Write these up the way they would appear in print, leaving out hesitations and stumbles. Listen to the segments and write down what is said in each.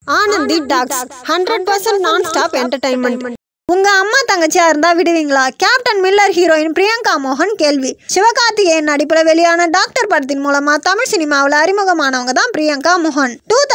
Anandhi tax 100% நான்-ஸ்டாப் entertainment. உங்க அம்மா தங்கச்சியா இருந்தா விடுவீங்களா? கேப்டன் மில்லர் ஹீரோயின் பிரியங்கா மோகன் கேள்வி. சிவகார்த்திகேயன் நடிப்புல வெளியான டாக்டர் படத்தின் மூலமா தமிழ் சினிமாவில் அறிமுகமானவங்க தான் பிரியங்கா மோகன்.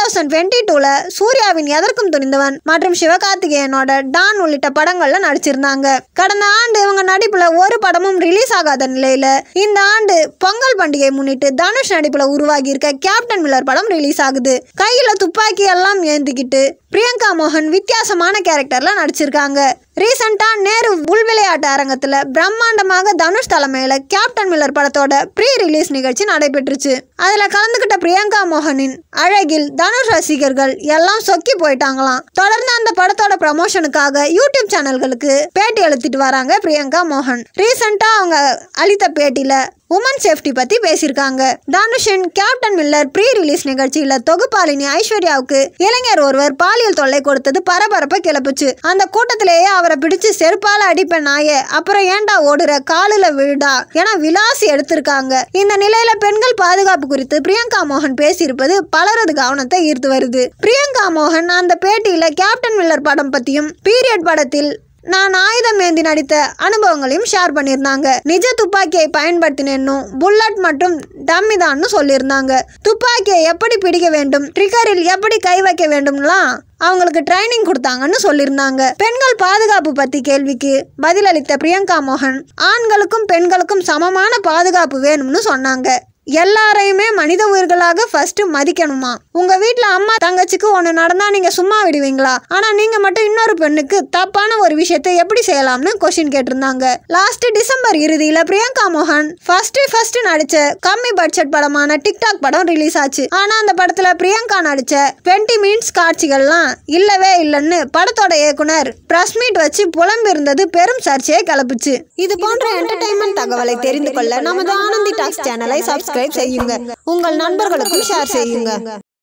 2022ல சூர்யாவின் எதற்கும் துணிந்தவன் மற்றும் சிவகார்த்திகேயனோட டான் உள்ளிட்ட படங்கள்ல நடிச்சிருந்தாங்க. கடந்த ஆண்டு இவங்க நடிப்புல ஒரு படமும் ரிலீஸ் ஆகாத நிலையில இந்த ஆண்டு பொங்கல் பண்டிகை முன்னிட்டு தனுஷ் நடிப்புல உருவாகி இருக்க கேப்டன் மில்லர் படம் ரிலீஸ் ஆகுது. கையில துப்பாக்கி எல்லாம் ஏந்திக்கிட்டு பிரியங்கா மோகன் வித்தியாசமான கேரக்டர்ல நடிச்சிருக்காங்க. ரீசெண்டா நேரு உள் விளையாட்டு அரங்கத்துல பிரம்மாண்டமாக தனுஷ் தலைமையில கேப்டன் மில்லர் படத்தோட ப்ரீ ரிலீஸ் நிகழ்ச்சி நடைபெற்றுச்சு. அதுல கலந்துகிட்ட பிரியங்கா மோகனின் அழகில் தனுஷ் ரசிகர்கள் எல்லாம் சொக்கி போயிட்டாங்களாம். தொடர்ந்து அந்த படத்தோட ப்ரமோஷனுக்காக யூடியூப் சேனல்களுக்கு பேட்டி அளித்துட்டு வராங்க பிரியங்கா மோகன். ரீசெண்டா அவங்க அளித்த பேட்டியில உமன் சேஃப்டி பத்தி பேசியிருக்காங்க. தனுஷின் கேப்டன் மில்லர் ப்ரீ ரிலீஸ் நிகழ்ச்சியில தொகுப்பாளினி ஐஸ்வர்யாவுக்கு இளைஞர் ஒருவர் பாலியல் தொல்லை கொடுத்தது பரபரப்பை கிளப்புச்சு. அந்த கூட்டத்திலேயே அவரை பிடிச்சு செருப்பால அடிப்ப நாயே, அப்புறம் ஏண்டா ஓடுற, காலில விழுடா என விலாசி எடுத்திருக்காங்க. இந்த நிலையில பெண்கள் பாதுகாப்பு குறித்து பிரியங்கா மோகன் பேசியிருப்பது பலரது கவனத்தை ஈர்த்து வருது. பிரியங்கா மோகன் அந்த பேட்டியில கேப்டன் மில்லர் படம் பத்தியும் பீரியட் படத்தில் நான் ஆயுதம் ஏந்தி நடித்த அனுபவங்களையும் ஷேர் பண்ணியிருந்தாங்க. நிஜ துப்பாக்கியை பயன்படுத்தினேன்னும் புல்லட் மற்றும் டம்மி தான்னு சொல்லியிருந்தாங்க. துப்பாக்கியை எப்படி பிடிக்க வேண்டும், ட்ரிகரில் எப்படி கை வைக்க வேண்டும்லாம் அவங்களுக்கு ட்ரைனிங் கொடுத்தாங்கன்னு சொல்லியிருந்தாங்க. பெண்கள் பாதுகாப்பு பத்தி கேள்விக்கு பதிலளித்த பிரியங்கா மோகன் ஆண்களுக்கும் பெண்களுக்கும் சமமான பாதுகாப்பு வேணும்னு சொன்னாங்க. எல்லாரையுமே மனித உயிர்களாக ஃபர்ஸ்ட் மதிக்கணுமா? உங்க வீட்டுல அம்மா தங்கச்சிக்கு ஒண்ணு நடந்தா நீங்க சும்மா விடுவீங்களா? ஆனா நீங்க மட்டும் இன்னொரு பெண்ணுக்கு தப்பான ஒரு விஷயத்தை எப்படி செய்யலாம்னு கொஸ்டின் கேட்டிருந்தாங்க. லாஸ்ட் டிசம்பர் இறுதியில பிரியங்கா மோகன் ஃபர்ஸ்ட் நடிச்ச கம்மி பட்ஜெட் படமான டிக்டாக் படம் ரிலீஸ் ஆச்சு. ஆனா அந்த படத்துல பிரியங்கா நடிச்ச 20 மினிட்ஸ் காட்சிகள்லாம் இல்லவே இல்லைன்னு படத்தோட இயக்குனர் பிரஸ் மீட் வச்சு புலம்பி இருந்தது பெரும் சர்ச்சையை கிளப்புச்சு. இது போன்ற என்டர்டைன்மெண்ட் தகவலை தெரிந்து கொள்ள நமது ஆனந்தி டாக்ஸ் சேனலை சப்ஸ்கிரைப் செய்யுங்க. உங்கள் நண்பர்களுக்கும் ஷேர் செய்யுங்க.